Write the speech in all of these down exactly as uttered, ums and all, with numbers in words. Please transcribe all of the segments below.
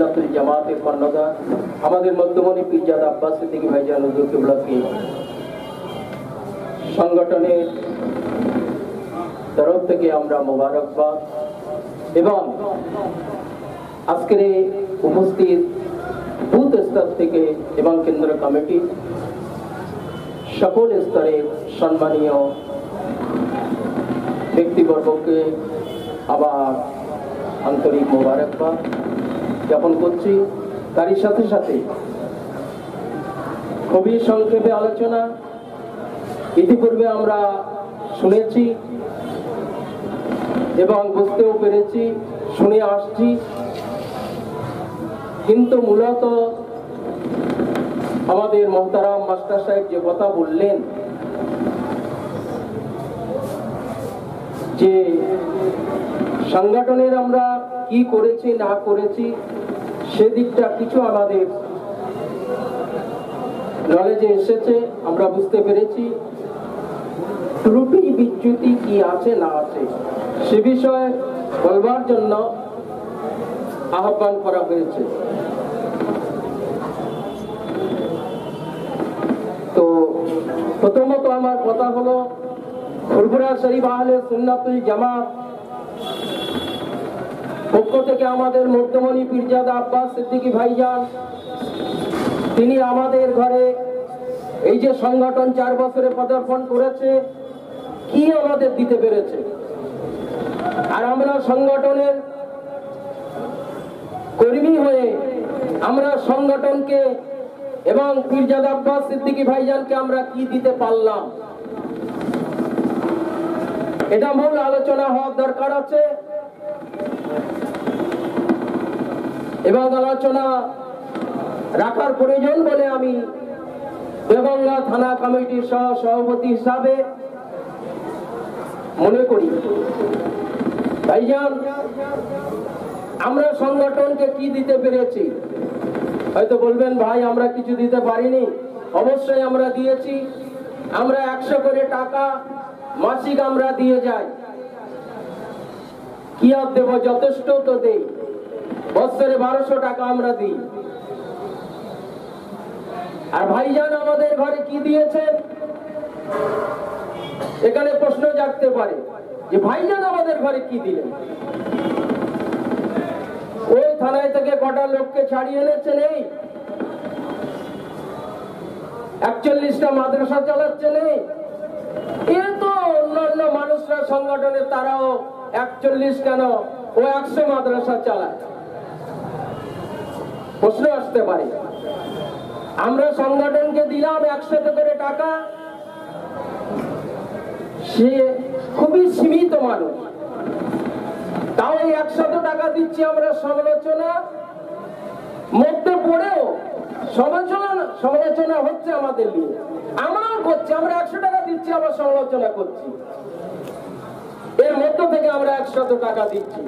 সুন্নাতুল জামাতের কর্ণধার আমাদের মধ্যমণি পীরজাদা আব্বাস সিদ্দিকী ভাইজান হুজুর কিবলাকে সংগঠনের তরফ থেকে আমরা মোবারকবাদ এবং আজকের এই উপস্থিত বুথ স্তর থেকে এবং কেন্দ্র কমিটি সকল স্তরের সম্মানীয় ব্যক্তিবর্গকে আবার আন্তরিক মোবারকবাদ জ্ঞাপন করছি। তারই সাথে সাথে খুবই সংক্ষেপে আলোচনা ইতিপূর্বে আমরা শুনেছি এবং বুঝতেও পেরেছি, শুনে আসছি, কিন্তু মূলত আমাদের মোহতারাম মাস্টার সাহেব যে কথা বললেন যে সংগঠনের আমরা কি করেছি না করেছি সেদিকটা কিছু আমাদের নলেজে এসেছে, আমরা বুঝতে পেরেছি। ত্রুটি বিচ্যুতি কি আছে না আছে সে বিষয়ে বলবার জন্য আহ্বান করা হয়েছে। তো প্রথমত আমার কথা হলো ফুরফুরা শরীফ আহলে সুন্নাতুল জামাত পক্ষ থেকে আমাদের মধ্যমণি পীরজাদা আব্বাস সিদ্দিকী ভাইজান তিনি আমাদের ঘরে এই যে সংগঠন চার বছরে পদার্পণ করেছে কি আমাদের দিতে পেরেছে, আর আমরা সংগঠনের কর্মী হয়ে আমরা সংগঠনকে এবং পীরজাদা আব্বাস সিদ্দিকী ভাইজানকে আমরা কি দিতে পারলাম, এটা মূল আলোচনা হওয়ার দরকার আছে। এবং আলোচনা রাখার প্রয়োজন বলে আমি দেগঙ্গা থানা কমিটির সহ সভাপতি হিসাবে মনে করি। ভাইজান আমরা সংগঠনকে কি দিতে পেরেছি, হয়তো বলবেন ভাই আমরা কিছু দিতে পারিনি, অবশ্যই আমরা দিয়েছি। আমরা একশো করে টাকা মাসিক আমরা দিয়ে যাই, কি আর দেব, যথেষ্ট তো দেই, বছরে বারোশো টাকা আমরা দিই। আর ভাইজান আমাদের ঘরে কি দিয়েছেন, এখানে প্রশ্ন জাগতে পারে যে ভাইজান আমাদের ঘরে কি দিলেন। ওই থানায় থেকে কটা লোককে ছাড়িয়ে এনেছেন, এই একচল্লিশটা মাদ্রাসা চালাচ্ছেন, এ তো অন্যান্য মানুষরা সংগঠনের তারাও একচল্লিশ কেন ও একশো মাদ্রাসা চালায়, প্রশ্ন আসতে পারে। আমরা সংগঠনকে দিলাম একশত করে টাকা, সে খুবই সীমিত মানুষ, তাও এই একশত টাকা দিচ্ছি আমরা সমালোচনা মধ্যে পড়েও সমালোচনা সমালোচনা হচ্ছে আমাদের নিয়ে, আমরাও করছি, আমরা একশো টাকা দিচ্ছি আবার সমালোচনা করছি, এর মধ্য থেকে আমরা একশত টাকা দিচ্ছি।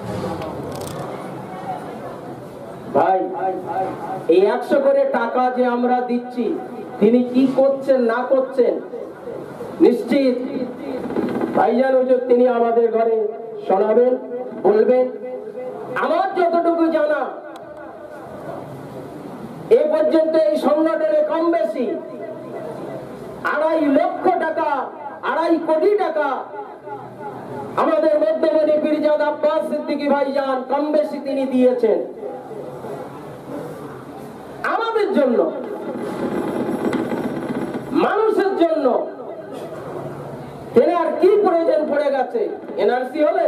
ভাই এই একশো করে টাকা যে আমরা দিচ্ছি তিনি কি করছেন না করছেন নিশ্চিত ভাইজান হুজুর তিনি আমাদের ঘরে শোনাবেন, বলবেন। আমার যতটুকু জানা এ পর্যন্ত এই সংগঠনে কম বেশি আড়াই লক্ষ টাকা, আড়াই কোটি টাকা আমাদের মধ্যমণি পীরজাদা আব্বাস সিদ্দিকী ভাইজান কম বেশি তিনি দিয়েছেন আমাদের জন্য, মানুষের জন্য। তেনার কি প্রয়োজন পড়ে গেছে, এনআরসি হলে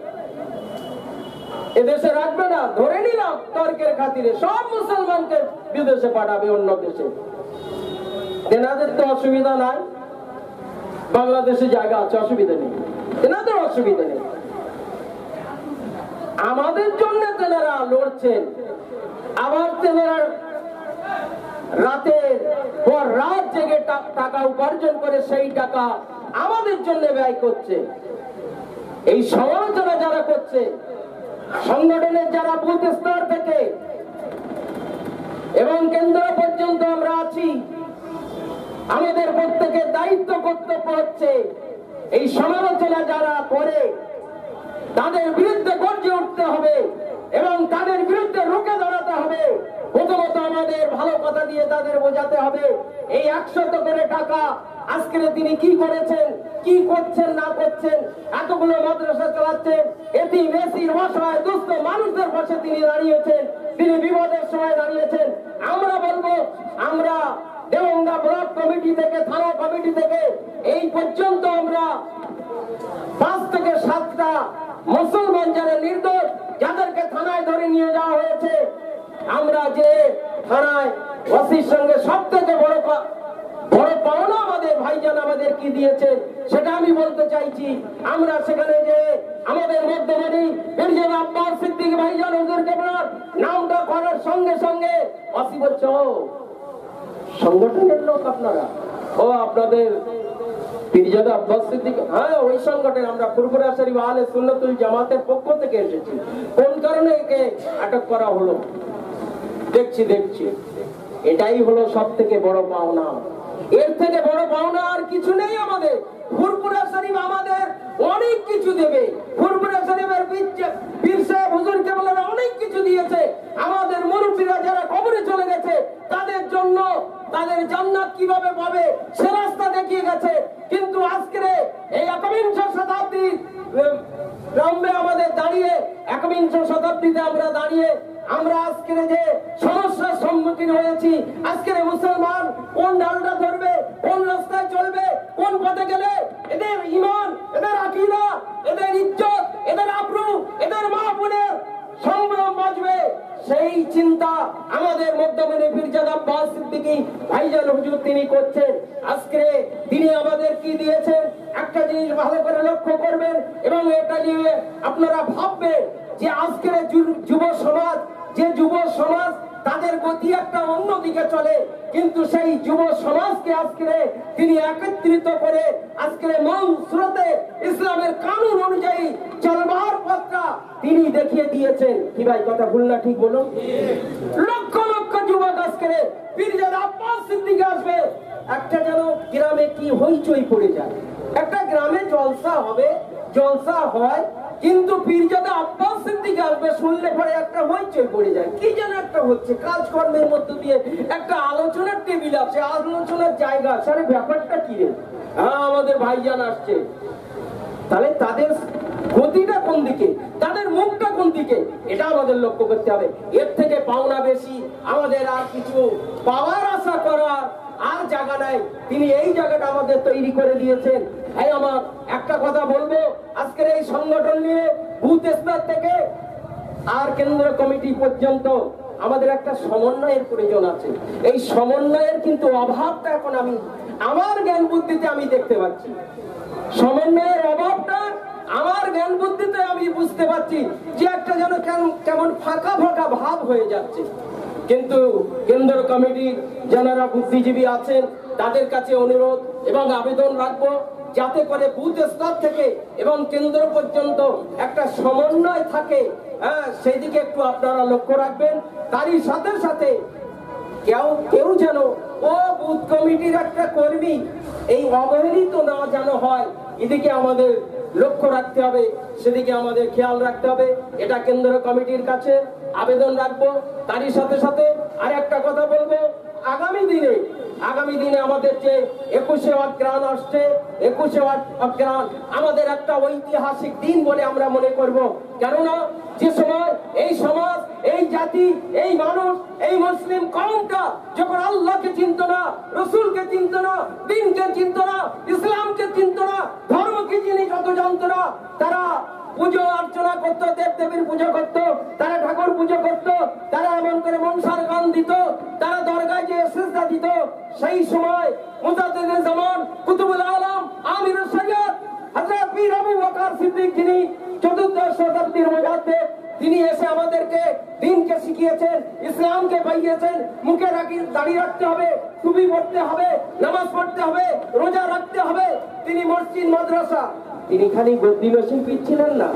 এদেশে রাখবে না, ধরে নিলাম তর্কের খাতিরে সব মুসলমানকে বিদেশে পাঠাবে, অন্য দেশে। তেনাদের তো অসুবিধা নাই, বাংলাদেশে জায়গা আছে, অসুবিধা নেই, তেনাদের অসুবিধা নেই। আমাদের জন্য তেনারা লড়ছেন, আবার তেনারা রাতের পর রাত জেগে টাকা উপার্জন করে সেই টাকা আমাদের জন্য ব্যয় করছে। এই সমালোচনা যারা করছে সংগঠনের যারা বুথ স্তর থেকে এবং কেন্দ্র পর্যন্ত আমরা আছি, আমাদের প্রত্যেকের দায়িত্ব কর্তব্য হচ্ছে এই সমালোচনা যারা করে তাদের বিরুদ্ধে গর্জে উঠতে হবে এবং তাদের বিরুদ্ধে রুখে দাঁড়াতে কথা দিয়ে তাদের বোঝাতে হবে এই একশত করে টাকা আজকে তিনি কি করেছেন, কি করছেন না করছেন, এতগুলো মাদ্রাসা চালাচ্ছেন, এটি মেসির অসহায় দুস্থ মানুষদের পাশে তিনি দাঁড়িয়েছেন, তিনি বিপদের সময় দাঁড়িয়েছেন। আমরা বলবো, আমরা দেওঙ্গা ব্লক কমিটি থেকে, থানা কমিটি থেকে এই পর্যন্ত আমরা পাঁচ থেকে সাতটা মুসলমান যারা নির্দোষ, যাদেরকে থানায় ধরে নিয়ে যাওয়া হয়েছে, আমরা যে থানায় ওসির সঙ্গে সব থেকে বড় বড় পাওনা আমাদের ভাইজান আমাদের কি দিয়েছে সেটা আমি বলতে চাইছি। আমরা সেখানে যে আমাদের মধ্যমানি মির্জা আব্বাস সিদ্দিকী ভাইজান হুজুর কেবলার নামটা করার সঙ্গে সঙ্গে ওসি বলছে, ও সংগঠনের লোক আপনারা, ও আপনাদের পীরজাদা আব্বাস সিদ্দিকী, হ্যাঁ ওই সংগঠন, আমরা ফুরফুরা শরীফ আহলে সুন্নাতুল জামাতের পক্ষ থেকে এসেছি। কোন কারণে একে আটক করা হলো? দেখছি দেখছি এটাই হলো সব থেকে বড় পাওনা। এর থেকে বড় পাওনা আর কিছু নেই আমাদের। ফুরফুরা শরীফ আমাদের অনেক কিছু দেবে। ফুরফুরা শরীফের পীর সাহেব হুজুর কেবলারা অনেক কিছু দিয়েছে। আমাদের মুরব্বীরা যারা কবরে চলে গেছে তাদের জন্য তাদের জান্নাত কিভাবে পাবে সে রাস্তা দেখিয়ে গেছে। কিন্তু আজকে এই একবিংশ শতাব্দীর গ্রামে আমাদের দাঁড়িয়ে, একবিংশ শতাব্দীতে আমরা দাঁড়িয়ে আমরা আজকে যে সমস্যার সম্মুখীন হয়েছি, আজকের মুসলমান কোন ডালটা ধরবে, কোন রাস্তায় চলবে, কোন পথে গেলে এদের ঈমান, এদের আকীদা, এদের ইজ্জত, এদের আবরু, এদের মা বোনের সংগ্রাম বাঁচবে, সেই চিন্তা আমাদের মধ্যমানি পীরজাদা আব্বাস সিদ্দিকী ভাইজান হুজুর তিনি করছেন। আজকে তিনি আমাদের কি দিয়েছেন একটা জিনিস ভালো করে লক্ষ্য করবেন এবং এটা নিয়ে আপনারা ভাববেন যে আজকের যুব সমাজ, যে যুব সমাজ তাদের গতি একটা অন্য দিকে চলে, কিন্তু সেই যুব সমাজকে আজকে তিনি একত্রিত করে আজকের মন স্রোতে ইসলামের কানুন অনুযায়ী চলবার পথটা তিনি দেখিয়ে দিয়েছেন। কি ভাই কথা ভুল না ঠিক বলুন? লক্ষ লক্ষ যুবক আজকে পীরজাদা আব্বাস সিদ্দিকী আসবে, একটা যেন গ্রামে কি হইচই পড়ে যায়। একটা গ্রামে জলসা হবে, জলসা হয়, কিন্তু পীরজাদা আব্বাস সিদ্দিকী আসবে শুনলে পরে একটা হইচই পড়ে যায়। কি যেন একটা হচ্ছে, কাজকর্মের মধ্য দিয়ে একটা আলোচনার টেবিল আছে, আলোচনার জায়গা আছে, আরে ব্যাপারটা কি রে? হ্যাঁ আমাদের ভাইজান আসছে, তাহলে তাদের গতিটা কোন দিকে, তাদের মুখটা কোন দিকে, এটা আমাদের লক্ষ্য করতে হবে। এর থেকে পাওনা বেশি আমাদের আর কিছু পাওয়ার আশা করার আর জায়গা নাই। তিনি এই জায়গাটা আমাদের তৈরি করে দিয়েছেন। এই আমার একটা কথা বলবো, আজকের এই সংগঠন নিয়ে বুথ স্তর থেকে আর কেন্দ্র কমিটি পর্যন্ত আমাদের একটা সমন্বয়ের প্রয়োজন আছে। এই সমন্বয়ের কিন্তু অভাবটা এখন আমি আমার জ্ঞান বুদ্ধিতে আমি দেখতে পাচ্ছি। সমন্বয়ের অভাবটা আমার জ্ঞান বুদ্ধিতে আমি বুঝতে পারছি যে একটা যেন কেমন ফাঁকা ফাঁকা ভাব হয়ে যাচ্ছে। কিন্তু কেন্দ্র কমিটির যারা বুদ্ধিজীবী আছেন তাদের কাছে অনুরোধ এবং আবেদন রাখবো যাতে করে বুথ স্তর থেকে এবং কেন্দ্র পর্যন্ত একটা সমন্বয় থাকে। হ্যাঁ, সেই দিকে একটু আপনারা লক্ষ্য রাখবেন। তারই সাথে সাথে কেউ কেউ যেন ও বুথ কমিটির একটা কর্মী এই অবহেলিত না যেন হয়, এদিকে আমাদের লক্ষ্য রাখতে হবে, সেদিকে আমাদের খেয়াল রাখতে হবে। এটা কেন্দ্র কমিটির কাছে আবেদন রাখবো। তারই সাথে সাথে আর একটা কথা বলবো, আগামী দিনে আগামী দিনে আমাদের যে একুশে অগ্রহায়ণ আসছে, একুশে অগ্রহায়ণ আমাদের একটা ঐতিহাসিক দিন বলে আমরা মনে করব। কেননা যে সময় এই সমাজ, এই জাতি, এই মানুষ, এই মুসলিম কওমটা যখন আল্লাহকে চিনত না, রসুলকে চিনত না, দ্বীনকে চিনত না, ইসলামকে চিনত না, ধর্ম কি জিনিস অত জানত না, তারা পুজো অর্চনা করতো, দেব দেবীর পুজো করতো, তারা ঠাকুর পুজো করতো, তারা এমন করে মনসার গান দিত, তারা দরগায় যে সিজদা দিত। সেই সময় মুজাদ্দিদে জামান কুতুবুল আলম আমিরুস সৈয়দ হযরত পীর আবু বকর সিদ্দিক যিনি চতুর্দশ শতাব্দীর মুজাদ্দিদ, তিনি এসে আমাদেরকে দ্বীনকে শিখিয়েছেন, ইসলামকে পাইয়েছেন। মুখে রাখি দাড়ি রাখতে হবে, টুপি পড়তে হবে, নামাজ পড়তে হবে, রোজা রাখতে হবে। তিনি মসজিদ মাদ্রাসা, তিনি খালি গদ্দিনশীল পীর ছিলেন না,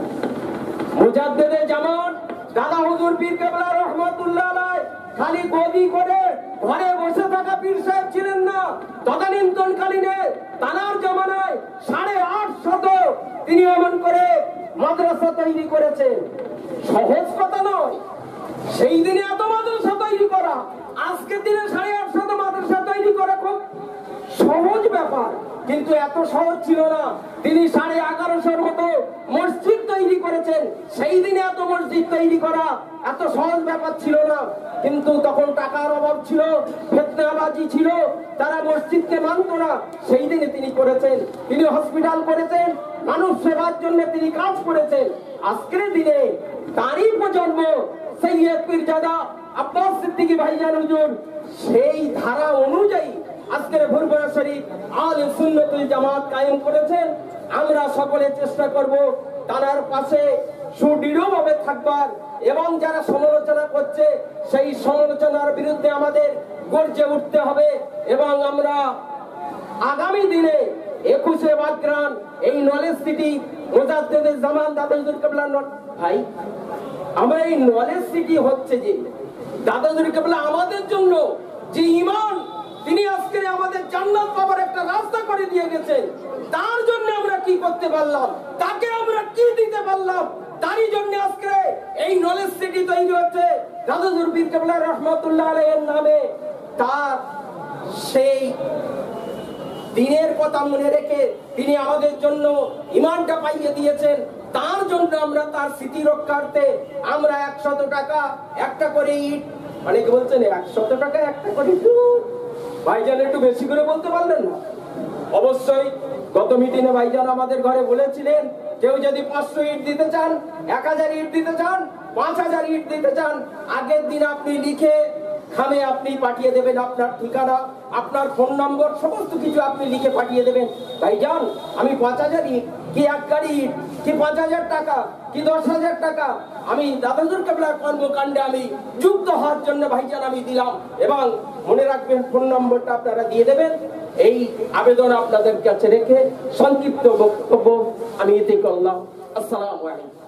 মুজাদ্দিদে জামান দাদা হুজুর পীর কেবলা রহমাতুল্লাহ আলাইহি খালি গদি করে ঘরে বসে থাকা পীর সাহেব ছিলেন না। তদানীন্তনকালীনে তানার জামানায় সাড়ে আট শত তিনি এমন করে মাদ্রাসা তৈরি করেছেন। সহজ কথা নয়, সেই দিনে এত মাদ্রাসা তৈরি করা। আজকের দিনে সাড়ে আটশত মাদ্রাসা তৈরি করা খুব সহজ ব্যাপার, কিন্তু এত সহজ ছিল না। তিনি সাড়ে এগারোশোর মতো মসজিদ তৈরি করেছেন। সেই দিনে এত মসজিদ তৈরি করা এত সহজ ব্যাপার ছিল না, কিন্তু তখন টাকার অভাব ছিল, ফিতনাবাজি ছিল, তারা মসজিদকে মানত না। সেই দিনে তিনি করেছেন, তিনি হসপিটাল করেছেন, মানুষ সেবার জন্য তিনি কাজ করেছেন। আজকের দিনে তারই প্রজন্ম সৈয়দ পীরজাদা আব্বাস সিদ্দিকী ভাইজান হুজুর সেই ধারা অনুযায়ী আজকের ভুরপুরা শরীফ আহলে সুন্নাত ওয়াল জামাত কায়েম করেছেন। আমরা সকলে চেষ্টা করব তার পাশে সুদৃঢ়ভাবে থাকবার, এবং যারা সমালোচনা করছে সেই সমালোচনার বিরুদ্ধে আমাদের গর্জে উঠতে হবে। এবং আমরা আগামী দিনে একুশে বাগরান এই নলেজ সিটি মুজাদ্দেদুল জামান দাদা হুজুর কেবলা ভাই, আমরা এই নলেজ সিটি হচ্ছে যে দাদা হুজুর কেবলা আমাদের জন্য যে ঈমান তিনি আজকে আমাদের জান্নাত পাবার একটা রাস্তা করে দিয়ে গেছেন, তার জন্য আমরা কি করতে পারলাম, তাকে আমরা কি দিতে পারলাম, তারই জন্য আজকে এই নলেজ সিটি তৈরি হচ্ছে। দাদা হুজুর পীর কেবলা রহমাতুল্লাহ আলাইহির নামে তার সেই দিনের কথা মনে রেখে তিনি আমাদের জন্য ঈমানটা পাইয়ে দিয়েছেন, তার জন্য আমরা তার স্মৃতি রক্ষার্থে আমরা একশত টাকা একটা করে ইট, অনেকে বলছেন একশত টাকা একটা করে ইট, ভাইজান একটু বেশি করে বলতে পারলেন না? অবশ্যই গত মিটিংয়ে ভাইজান আমাদের ঘরে বলেছিলেন, কেউ যদি পাঁচশো ইট দিতে চান, এক হাজার ইট দিতে চান, পাঁচ হাজার ইট দিতে চান, আগের দিন আপনি লিখে খামে আপনি পাঠিয়ে দেবেন, আপনার ঠিকানা, আপনার ফোন নম্বর, সমস্ত কিছু আপনি লিখে পাঠিয়ে দেবেন। ভাইজান আমি পাঁচ হাজার ইট কি এক গাড়ি ইট কি পাঁচ হাজার টাকা কি দশ হাজার টাকা আমি দাদা হুজুর কেবলার কর্মকাণ্ডে আমি যুক্ত হওয়ার জন্য ভাইজান আমি দিলাম। এবং মনে রাখবেন ফোন নম্বরটা আপনারা দিয়ে দেবেন। এই আবেদন আপনাদের কাছে রেখে সংক্ষিপ্ত বক্তব্য আমি এতে করলাম। আসসালামু আলাইকুম।